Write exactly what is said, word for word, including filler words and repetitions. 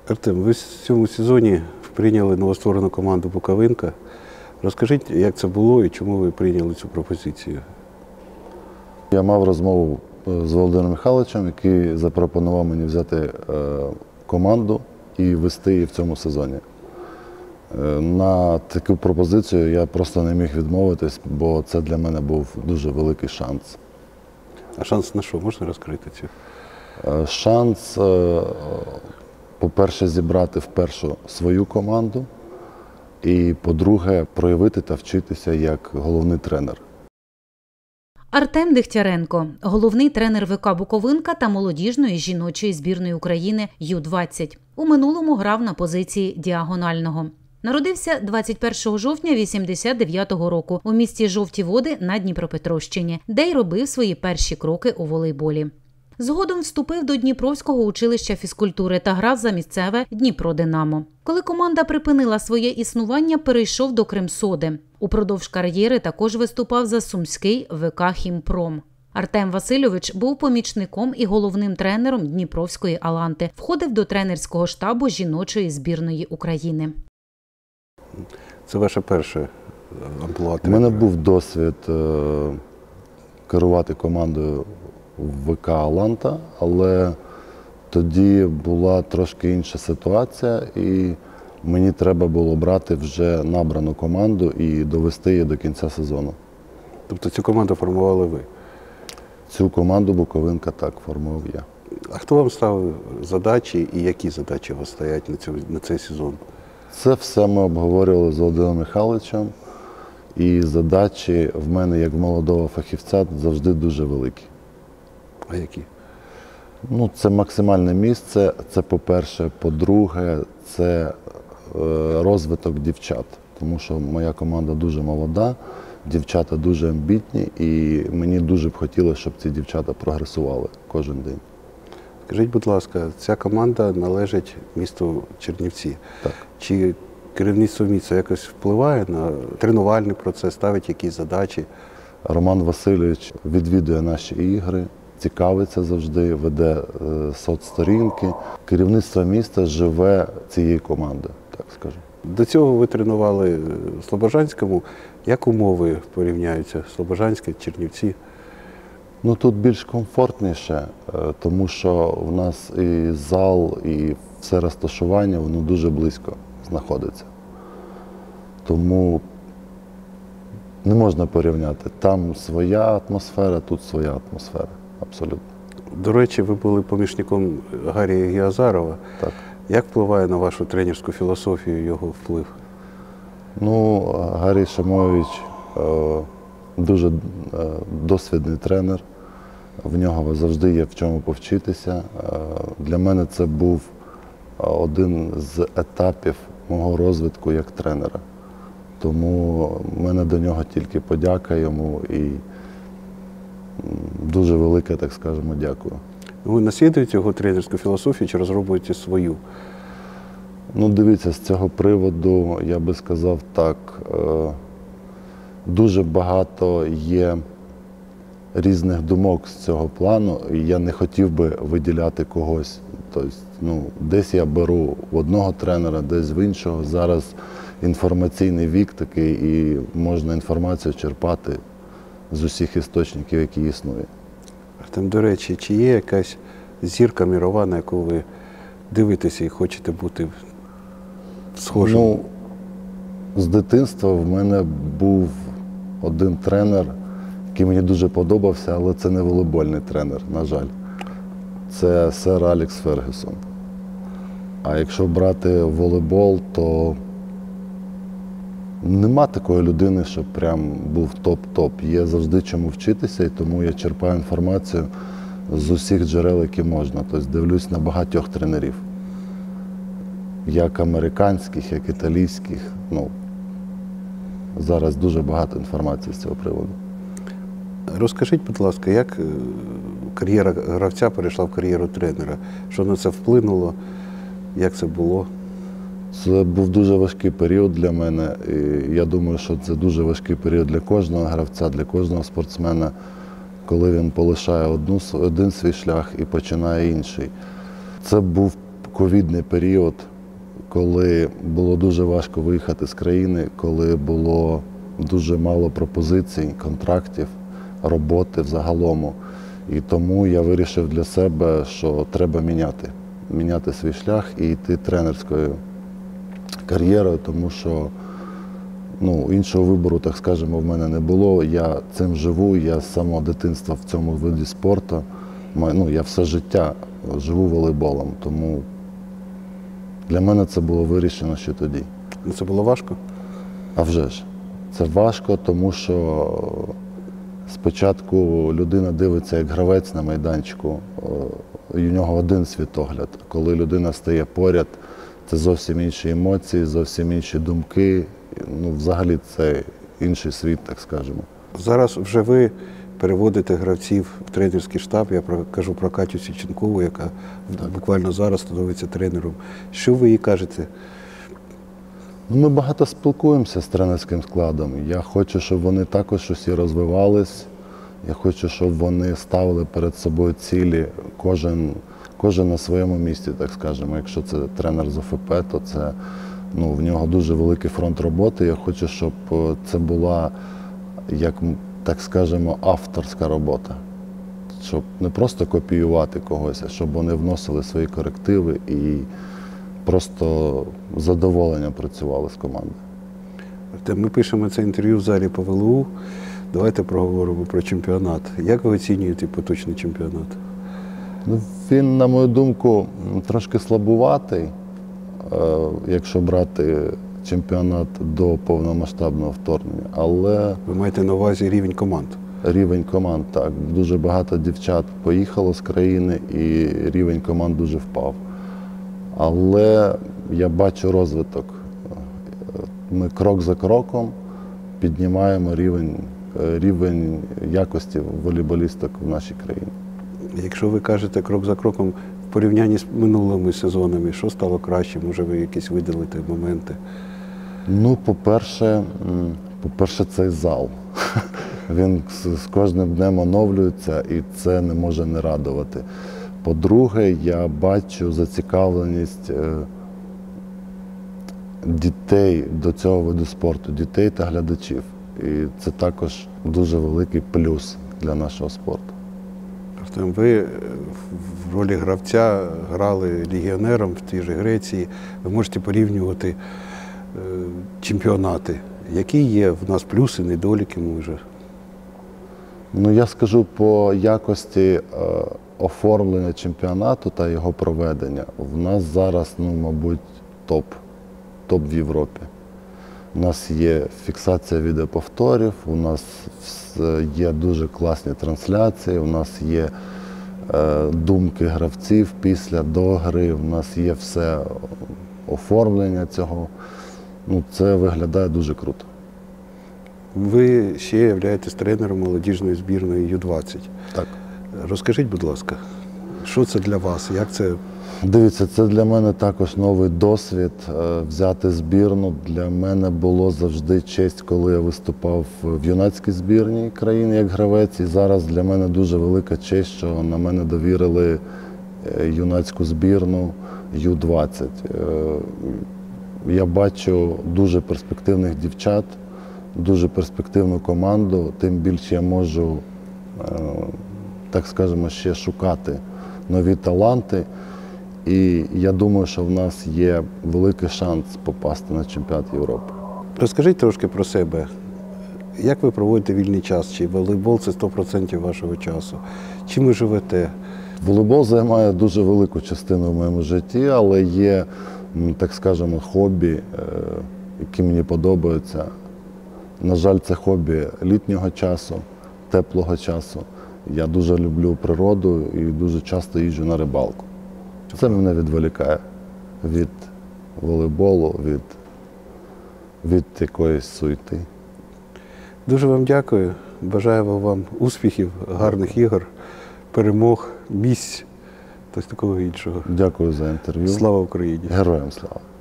Артем, ви в цьому сезоні прийняли новостворену команду «Буковинка». Розкажіть, як це було і чому ви прийняли цю пропозицію? Я мав розмову з Володимиром Михайловичем, який запропонував мені взяти команду і вести її в цьому сезоні. На таку пропозицію я просто не міг відмовитись, бо це для мене був дуже великий шанс. А шанс на що? Можна розкрити цю? Шанс, по-перше, зібрати вперше свою команду і, по-друге, проявити та вчитися як головний тренер. Артем Дегтяренко – головний тренер ВК «Буковинка» та молодіжної жіночої збірної України Ю двадцять. У минулому грав на позиції діагонального. Народився двадцять першого жовтня вісімдесят дев'ятого року у місті Жовті Води на Дніпропетровщині, де й робив свої перші кроки у волейболі. Згодом вступив до Дніпровського училища фізкультури та грав за місцеве «Дніпро-Динамо». Коли команда припинила своє існування, перейшов до «Кримсоди». Упродовж кар'єри також виступав за сумський ВК «Хімпром». Артем Васильович був помічником і головним тренером Дніпровської «Аланти». Входив до тренерського штабу жіночої збірної України. Це ваше перше амплуа У мене був досвід керувати командою в ВК «Аланта», але тоді була трошки інша ситуація, і мені треба було брати вже набрану команду і довести її до кінця сезону. Тобто цю команду формували ви? Цю команду «Буковинка» так формував я. А хто вам ставив задачі і які задачі у вас стоять на, цю, на цей сезон? Це все ми обговорювали з Володимиром Михайловичем, і задачі в мене, як в молодого фахівця, завжди дуже великі. А які? Ну, це максимальне місце, це по-перше. По-друге, це розвиток дівчат, тому що моя команда дуже молода, дівчата дуже амбітні, і мені дуже б хотілося, щоб ці дівчата прогресували кожен день. Скажіть, будь ласка, ця команда належить місту Чернівці. Так. Чи керівництво міста якось впливає на тренувальний процес, ставить якісь задачі? Роман Васильович відвідує наші ігри, цікавиться завжди, веде соцсторінки. Керівництво міста живе цією командою, так скажу. До цього ви тренували в Слобожанському. Як умови порівняються Слобожанське, Чернівці? Ну, тут більш комфортніше, тому що в нас і зал, і все розташування, воно дуже близько знаходиться. Тому не можна порівняти. Там своя атмосфера, тут своя атмосфера. Абсолютно. До речі, ви були помічником Гарія Гіазарова. Так. Як впливає на вашу тренерську філософію його вплив? Ну, Гарій Шамойович е, дуже е, досвідний тренер. В нього завжди є в чому повчитися. Е, для мене це був один з етапів мого розвитку як тренера. Тому в мене до нього тільки подяка йому і дуже велике, так скажемо, дякую. Ви наслідуєте його тренерську філософію чи розробуєте свою? Ну, дивіться, з цього приводу, я би сказав так, дуже багато є різних думок з цього плану, і я не хотів би виділяти когось. Тобто, ну, десь я беру в одного тренера, десь в іншого. Зараз інформаційний вік такий, і можна інформацію черпати з усіх істочників, які існують. Артем, до речі, чи є якась зірка мірова, на яку ви дивитеся і хочете бути схожим? Ну, з дитинства в мене був один тренер, який мені дуже подобався, але це не волейбольний тренер, на жаль. Це сер Алекс Фергюсон. А якщо брати волейбол, то нема такої людини, щоб прям був топ-топ. Є завжди чому вчитися, і тому я черпаю інформацію з усіх джерел, які можна. Тобто дивлюсь на багатьох тренерів. Як американських, як італійських. Ну, зараз дуже багато інформації з цього приводу. Розкажіть, будь ласка, як кар'єра гравця перейшла в кар'єру тренера? Що на це вплинуло? Як це було? Це був дуже важкий період для мене. І я думаю, що це дуже важкий період для кожного гравця, для кожного спортсмена, коли він полишає одну, один свій шлях і починає інший. Це був ковідний період, коли було дуже важко виїхати з країни, коли було дуже мало пропозицій, контрактів, роботи взагалом. І тому я вирішив для себе, що треба міняти, міняти свій шлях і йти тренерською кар'єрою, тому що ну, іншого вибору, так скажемо, в мене не було. Я цим живу, я з самого дитинства в цьому виді спорту. Ну, я все життя живу волейболом, тому для мене це було вирішено ще тоді. Це було важко? А вже ж. Це важко, тому що спочатку людина дивиться як гравець на майданчику, і у нього один світогляд. Коли людина стає поряд, це зовсім інші емоції, зовсім інші думки. Ну, взагалі це інший світ, так скажемо. Зараз вже ви переводите гравців в тренерський штаб. Я про, кажу про Катю Січенкову, яка так. буквально зараз становиться тренером. Що ви їй кажете? Ну, ми багато спілкуємося з тренерським складом. Я хочу, щоб вони також усі розвивались. Я хочу, щоб вони ставили перед собою цілі, кожен, кожен на своєму місці, так скажемо. Якщо це тренер з О Ф П, то це, ну, в нього дуже великий фронт роботи. Я хочу, щоб це була, як, так скажемо, авторська робота. Щоб не просто копіювати когось, а щоб вони вносили свої корективи і просто з задоволенням працювали з командою. Ми пишемо це інтерв'ю в залі По В Л У. Давайте проговоримо про чемпіонат. Як ви оцінюєте поточний чемпіонат? Ну, він, на мою думку, трошки слабуватий, якщо брати чемпіонат до повномасштабного вторгнення. Але ви маєте на увазі рівень команд? Рівень команд, так. Дуже багато дівчат поїхало з країни і рівень команд дуже впав. Але я бачу розвиток. Ми крок за кроком піднімаємо рівень, рівень якості волейболісток в нашій країні. Якщо ви кажете крок за кроком в порівнянні з минулими сезонами, що стало краще? Може, ви якісь видалите моменти? Ну, по-перше, по-перше, цей зал. Він з кожним днем оновлюється і це не може не радувати. По-друге, я бачу зацікавленість дітей до цього виду спорту, дітей та глядачів. І це також дуже великий плюс для нашого спорту. Ви в ролі гравця грали легіонером в тій же Греції. Ви можете порівнювати чемпіонати. Які є в нас плюси, недоліки, може? Ну, я скажу по якості оформлення чемпіонату та його проведення. В нас зараз, ну, мабуть, топ, топ в Європі. У нас є фіксація відеоповторів, у нас є дуже класні трансляції, у нас є е, думки гравців після, до гри, у нас є все оформлення цього. Ну, це виглядає дуже круто. Ви ще являєтесь тренером молодіжної збірної Ю двадцять. Так. Розкажіть, будь ласка, що це для вас? Як це? Дивіться, це для мене також новий досвід. Взяти збірну для мене було завжди честь, коли я виступав в юнацькій збірній країни як гравець. І зараз для мене дуже велика честь, що на мене довірили юнацьку збірну Ю двадцять. Я бачу дуже перспективних дівчат, дуже перспективну команду, тим більше я можу, так скажемо, ще шукати нові таланти. І я думаю, що в нас є великий шанс попасти на чемпіонат Європи. Розкажіть трошки про себе. Як ви проводите вільний час? Чи волейбол – це сто відсотків вашого часу? Чим ви живете? Волейбол займає дуже велику частину в моєму житті, але є, так скажемо, хобі, які мені подобаються. На жаль, це хобі літнього часу, теплого часу. Я дуже люблю природу і дуже часто їжджу на рибалку. Це мене відволікає від волейболу, від, від якоїсь суєти. Дуже вам дякую. Бажаю вам успіхів, гарних ігор, перемог, місць та такого іншого. Дякую за інтерв'ю. Слава Україні! Героям слава!